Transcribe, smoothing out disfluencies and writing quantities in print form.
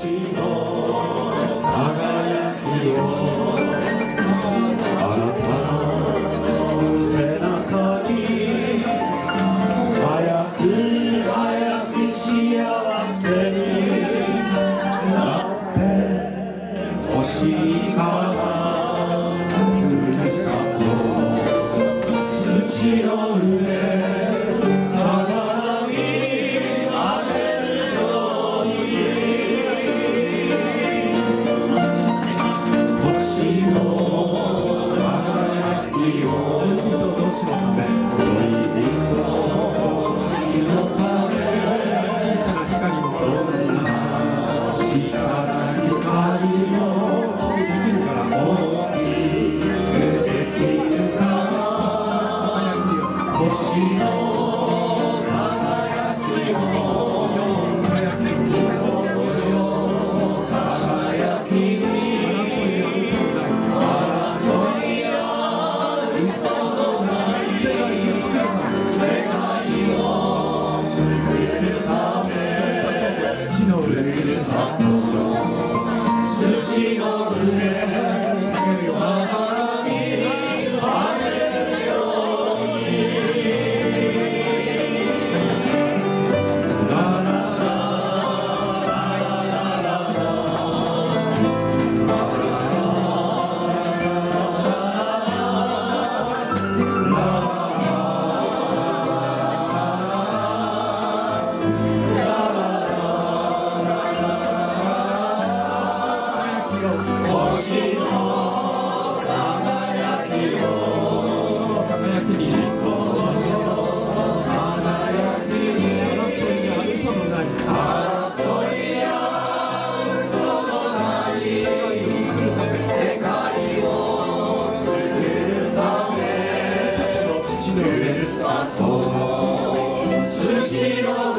星の輝きをあなたの背中に早く早く幸せになってほしいからふるさと土の上さざ波あげるように星の輝きを恋人同士のため恋人同士のため小さな光もどんな小さな光もできるから大きくできるから星の輝きを輝きに争いや嘘のない世界を救うため土の上ふるさと土の上さざ波あげるようにララ星の輝きを輝きに輝きに争いや嘘のない争いや嘘のない世界を作るため世界を作るため土の上ふるさと土の